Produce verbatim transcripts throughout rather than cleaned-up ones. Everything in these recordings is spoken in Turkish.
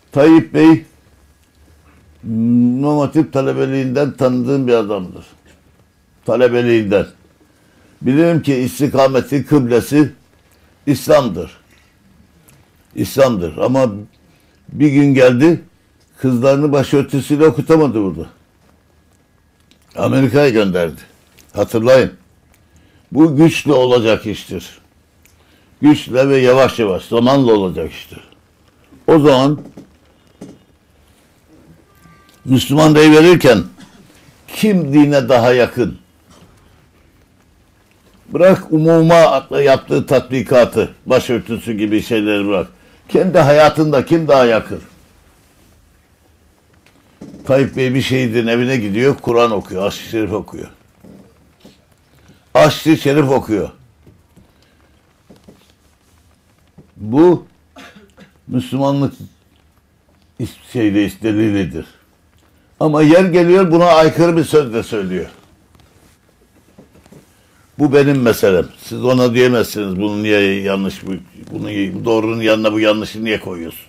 Tayyip Bey İmam Hatip talebeliğinden tanıdığım bir adamdır. Talebeliğinden. Bilirim ki istikameti, kıblesi İslam'dır. İslam'dır. Ama bir gün geldi, kızlarını başörtüsüyle okutamadı burada. Amerika'ya gönderdi. Hatırlayın. Bu güçle olacak iştir. Güçle ve yavaş yavaş, zamanla olacak iştir. O zaman Müslüman rey verirken kim dine daha yakın? Bırak umuma yaptığı tatbikatı, başörtüsü gibi şeyleri bırak. Kendi hayatında kim daha yakın? Tayyip Bey bir şehidin evine gidiyor, Kur'an okuyor, Aşk-ı Şerif okuyor. Aşk-ı Şerif okuyor. Bu Müslümanlık şeyle delilidir. Ama yer geliyor buna aykırı bir söz de söylüyor. Bu benim meselem. Siz ona diyemezsiniz bunu niye yanlış, bunu bu doğrunun yanına bu yanlışı niye koyuyorsun?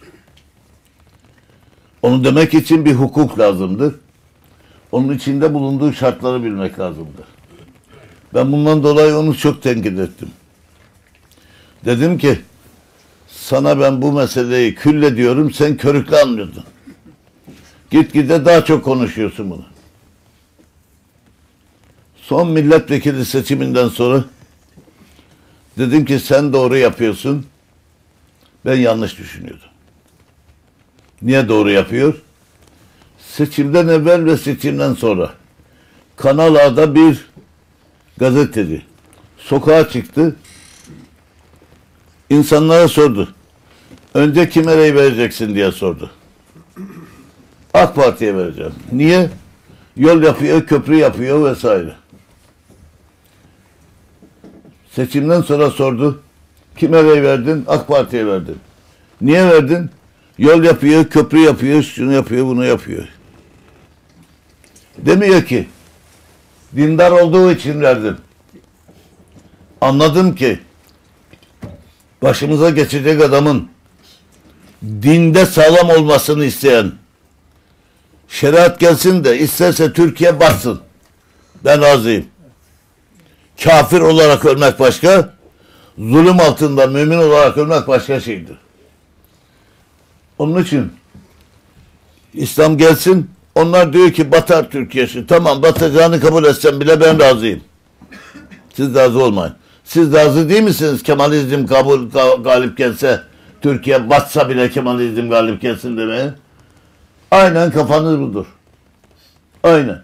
Onu demek için bir hukuk lazımdır. Onun içinde bulunduğu şartları bilmek lazımdır. Ben bundan dolayı onu çok tenkit ettim. Dedim ki sana ben bu meseleyi külle diyorum, sen körükle anlıyordun. Gitgide daha çok konuşuyorsun bunu. Son milletvekili seçiminden sonra dedim ki sen doğru yapıyorsun, ben yanlış düşünüyordum. Niye doğru yapıyor? Seçimden evvel ve seçimden sonra Kanal A'da bir gazeteci sokağa çıktı, insanlara sordu. Önce kime rey vereceksin diye sordu. AK Parti'ye vereceğim. Niye? Yol yapıyor, köprü yapıyor vesaire. Seçimden sonra sordu. Kime rey verdin? AK Parti'ye verdin. Niye verdin? Yol yapıyor, köprü yapıyor, şunu yapıyor, bunu yapıyor. Demiyor ki dindar olduğu için verdim. Anladım ki başımıza geçecek adamın dinde sağlam olmasını isteyen, şeriat gelsin de isterse Türkiye batsın, ben razıyım. Kafir olarak ölmek başka, zulüm altında mümin olarak ölmek başka şeydir. Onun için İslam gelsin, onlar diyor ki batar Türkiye'si. Tamam, batacağını kabul etsem bile ben razıyım. Siz razı olmayın. Siz razı değil misiniz Kemalizm kabul galip gelse, Türkiye batsa bile Kemalizm galip gelsin demeye? Aynen kafanız budur. Aynen.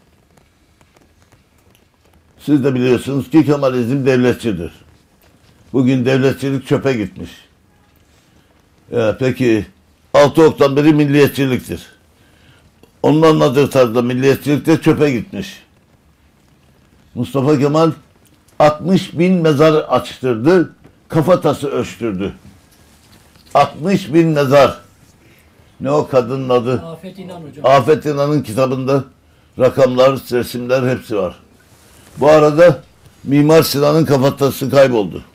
Siz de biliyorsunuz ki Kemalizm devletçidir. Bugün devletçilik çöpe gitmiş. Ya, peki altı oktan beri milliyetçiliktir. Onun anladığı tarzda milliyetçilik de çöpe gitmiş. Mustafa Kemal altmış bin mezar açtırdı, kafatası ölçtürdü. altmış bin mezar. Ne o kadının adı? Afet İnan hocam. Afet İnan'ın kitabında rakamlar, resimler hepsi var. Bu arada Mimar Sinan'ın kafatası kayboldu.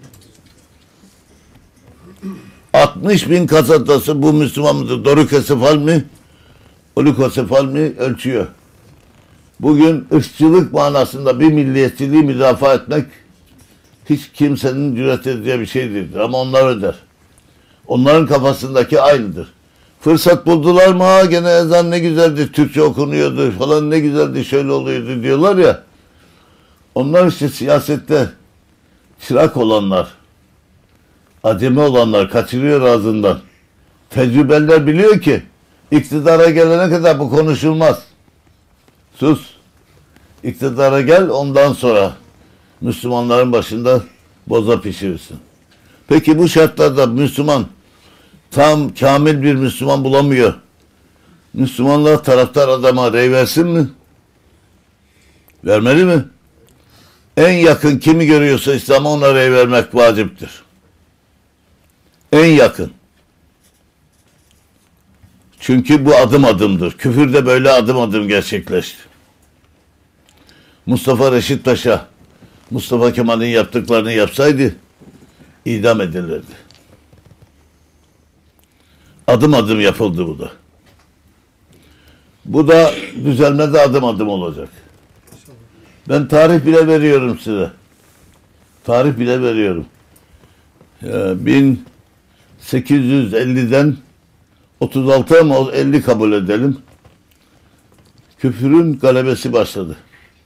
altmış bin kafatası bu Müslüman mıdır? Dorukosefal mi? Olikosefal mi? Ölçüyor. Bugün ırkçılık manasında bir milliyetçiliği müdafaa etmek hiç kimsenin cüret edeceği bir şey değildir. Ama onlar öder. Onların kafasındaki aynıdır. Fırsat buldular mı? Ha gene ezan ne güzeldi, Türkçe okunuyordu falan, ne güzeldi, şöyle oluyordu diyorlar ya. Onlar işte siyasette çırak olanlar, acemi olanlar, kaçırıyor ağzından. Tecrübeliler biliyor ki iktidara gelene kadar bu konuşulmaz. Sus. İktidara gel, ondan sonra Müslümanların başında boza pişirirsin. Peki bu şartlarda Müslüman tam kamil bir Müslüman bulamıyor. Müslümanlar taraftar adama rey versin mi? Vermeli mi? En yakın kimi görüyorsa İslam'a ona rey vermek vaciptir. En yakın. Çünkü bu adım adımdır. Küfür de böyle adım adım gerçekleşti. Mustafa Reşit Paşa, Mustafa Kemal'in yaptıklarını yapsaydı idam edilirdi. Adım adım yapıldı bu da. Bu da düzelmede adım adım olacak. Ben tarih bile veriyorum size. Tarih bile veriyorum. Ee, bin sekiz yüz elliden otuz altı ama elli kabul edelim. Küfrün galebesi başladı.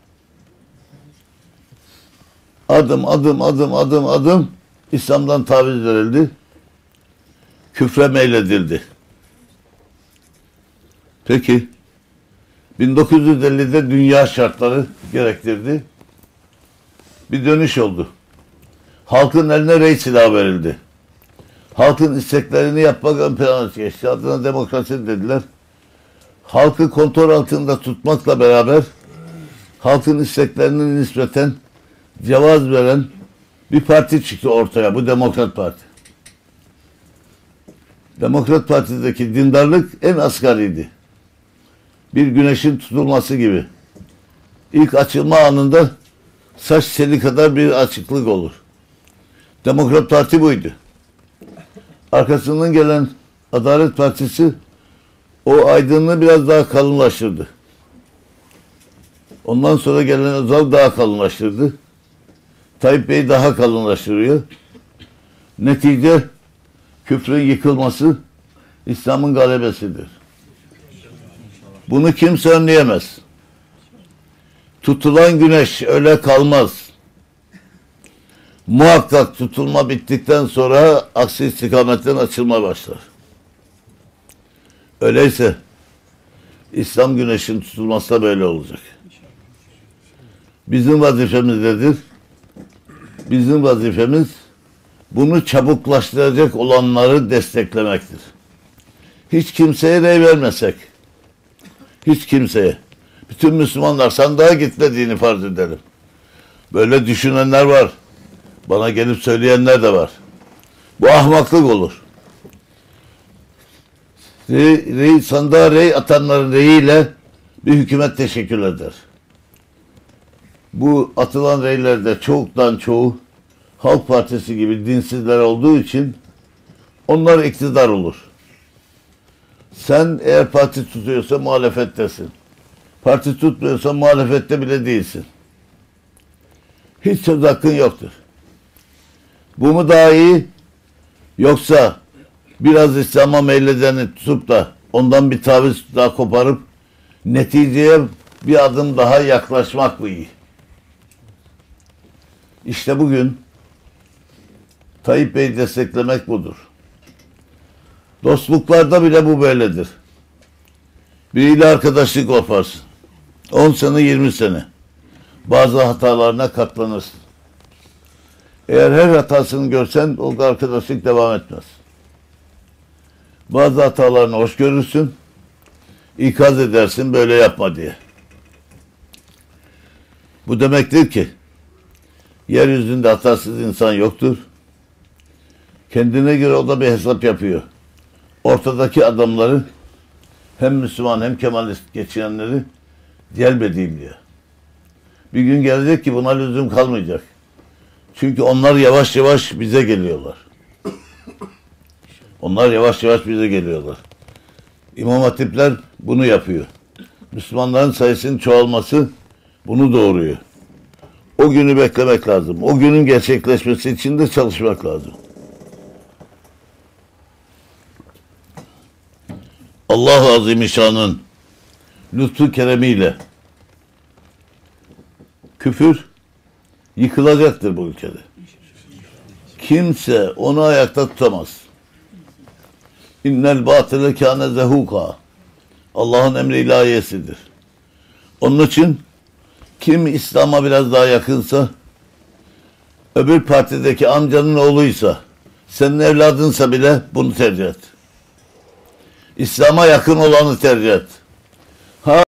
Adım adım adım adım adım İslam'dan taviz verildi. Küfre meyledildi. Peki bin dokuz yüz ellide dünya şartları gerektirdi. Bir dönüş oldu. Halkın eline rey silahı verildi. Halkın isteklerini yapmak ön plana geçti. Adına demokrasi dediler. Halkı kontrol altında tutmakla beraber halkın isteklerine nispeten cevaz veren bir parti çıktı ortaya. Bu Demokrat Parti. Demokrat Parti'deki dindarlık en asgariydi. Bir güneşin tutulması gibi. İlk açılma anında saç teli kadar bir açıklık olur. Demokrat Parti buydu. Arkasından gelen Adalet Partisi o aydınlığı biraz daha kalınlaştırdı. Ondan sonra gelen Özal daha kalınlaştırdı. Tayyip Bey daha kalınlaştırıyor. Netice küfrün yıkılması, İslam'ın galebesidir. Bunu kimse önleyemez. Tutulan güneş öyle kalmaz. Muhakkak tutulma bittikten sonra aksi istikametten açılma başlar. Öyleyse İslam güneşin tutulması da böyle olacak. Bizim vazifemiz nedir? Bizim vazifemiz bunu çabuklaştıracak olanları desteklemektir. Hiç kimseye rey vermesek, hiç kimseye, bütün Müslümanlar sandığa gitmediğini farz edelim. Böyle düşünenler var. Bana gelip söyleyenler de var. Bu ahmaklık olur. Rey, rey, sandığa rey atanların reyiyle bir hükümet teşekkür eder. Bu atılan reylerde çoktan çoğu Halk Partisi gibi dinsizler olduğu için onlar iktidar olur. Sen eğer parti tutuyorsa muhalefettesin. Parti tutmuyorsa muhalefette bile değilsin. Hiç söz hakkın yoktur. Bu mu daha iyi? Yoksa biraz İslam'a meyledeni tutup da ondan bir taviz daha koparıp neticeye bir adım daha yaklaşmak mı iyi? İşte bugün Tayyip Bey'i desteklemek budur. Dostluklarda bile bu böyledir. Biriyle arkadaşlık yaparsın. on sene, yirmi sene. Bazı hatalarına katlanırsın. Eğer her hatasını görsen o arkadaşlık devam etmez. Bazı hatalarını hoş görürsün, ikaz edersin böyle yapma diye. Bu demektir ki yeryüzünde hatasız insan yoktur. Kendine göre o da bir hesap yapıyor. Ortadaki adamları hem Müslüman hem Kemalist geçinenleri celbedeyim diye. Bir gün gelecek ki buna lüzum kalmayacak. Çünkü onlar yavaş yavaş bize geliyorlar. Onlar yavaş yavaş bize geliyorlar. İmam Hatipler bunu yapıyor. Müslümanların sayısının çoğalması bunu doğuruyor. O günü beklemek lazım. O günün gerçekleşmesi için de çalışmak lazım. Allah-u Azimüşşan'ın lütfu keremiyle küfür yıkılacaktır bu ülkede. Kimse onu ayakta tutamaz. İnnel batile kâne zehuka. Allah'ın emri ilahiyesidir. Onun için kim İslam'a biraz daha yakınsa, öbür partideki amcanın oğluysa, senin evladınsa bile bunu tercih et. İslam'a yakın olanı tercih et.